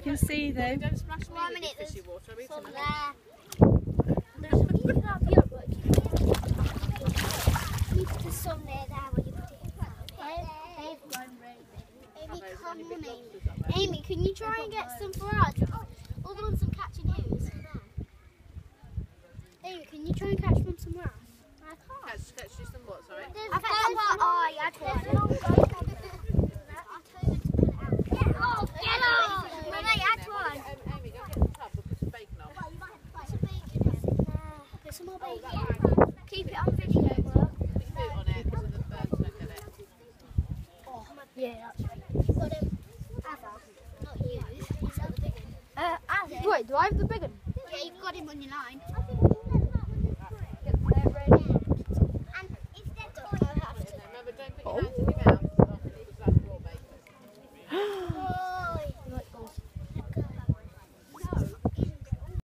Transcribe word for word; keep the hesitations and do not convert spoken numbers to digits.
You can see them. Don't splash me One with minute, your fishy water. I'll eat some Some of there. There's some you can have here, but you put some there, there where you put it. Hey, Amy, come on, Amy. Amy, can you try and get some for us? All the ones I'm catching here is there. Amy, can you try and catch one somewhere else? I can't. Catch, catch you some what, sorry? I've got one. Oh, you had one. Oh, get off! No, no, you had one. Um, Amy, go get the tub and put some bacon on. Put some bacon in. Put some more bacon. Keep it on video. Put your boot on it so the birds don't get it. Oh, yeah, that's right. You've got him. Ava, not you. He's got the big one. Uh, Ava. Wait, do I have the big one? Yeah, you've got him on your line. Remember, don't put your Oh. hands in